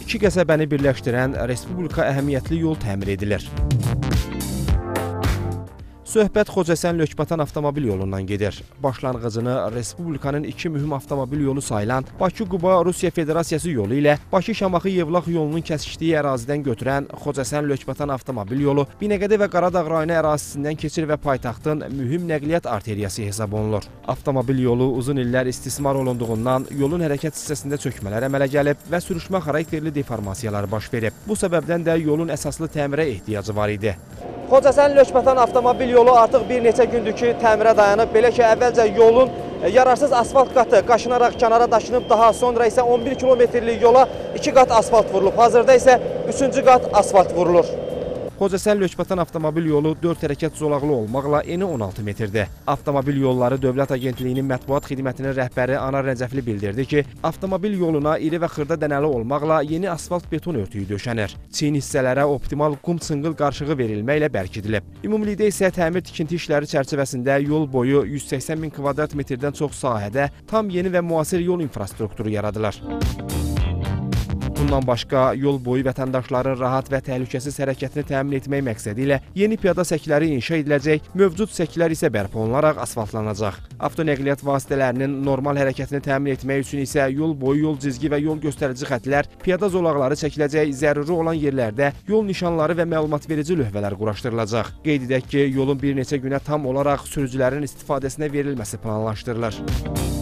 İki qəsəbəni birləşdirən respublika əhəmiyyətli yol təmir edilir. Söhbət Xocasən-Lökbatan avtomobil yolundan gedir. Başlanğıcını Respublikanın iki mühüm avtomobil yolu sayılan Bakı-Quba Rusiya Federasiyası yolu ilə Bakı-Şamaxı-Yevlax yolunun kəsişdiyi ərazidən götürən Xocasən-Lökbatan avtomobil yolu Binəqədi və Qaradağ rayonu ərazisindən keçir və paytaxtın mühüm nəqliyyat arteriyası hesab olunur. Avtomobil yolu uzun illər istismar olunduğundan yolun hərəkət hissəsində çökmələr əmələ gəlib və sürüşmə xarakterli deformasiyalar baş verib. Bu səbəbdən də yolun əsaslı təmirə ehtiyacı var idi. Xocasən-Lökbatan avtomobil yolu artıq bir neçə gündür ki, təmirə dayanıb. Belə ki, əvvəlcə yolun yararsız asfalt qatı qaşınaraq kənara daşınıb, daha sonra isə 11 kilometrlik yola 2 qat asfalt vurulub. Hazırda isə 3-cü qat asfalt vurulur. Xocasən-Lökbatan avtomobil yolu 4 hərəkət zolaqlı olmaqla eni 16 metrdir. Avtomobil yolları Dövlət Agentliyinin mətbuat xidmətinin rəhbəri Anar Rəcəfli bildirdi ki, avtomobil yoluna iri və xırda dənəli olmaqla yeni asfalt beton örtüyü döşənir. Çiyin hissələrə optimal qum-çınqıl qarışığı verilməklə bərkidilib. Ümumilikdə isə təmir tikinti işləri çərçivəsində yol boyu 180 min kvadrat metrdən çox sahədə tam yeni və müasir yol infrastrukturu yaradılır. Bundan başqa, yol boyu vətəndaşların rahat və təhlükəsiz hərəkətini təmin etmək məqsədi ilə yeni piyada səkləri inşa ediləcək, mövcud səklər isə bərpa olunaraq asfaltlanacaq. Avtonəqliyyat vasitələrinin normal hərəkətini təmin etmək üçün isə yol boyu yol cizgi və yol göstərici xətlər, piyada zolaqları çəkiləcək, zəruri olan yerlərdə yol nişanları və məlumatverici lövhələr quraşdırılacaq. Qeyd edək ki, yolun bir neçə günə tam olaraq sürücülərin istifadəsinə verilməsi planlaşdırılır.